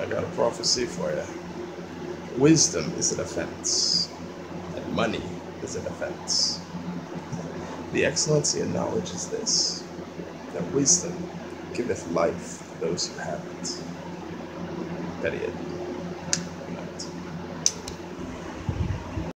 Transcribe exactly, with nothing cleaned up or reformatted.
I got a prophecy for you. Wisdom is an offense, and money is an offense. The excellency in knowledge is this, that wisdom giveth life to those who have it. Period.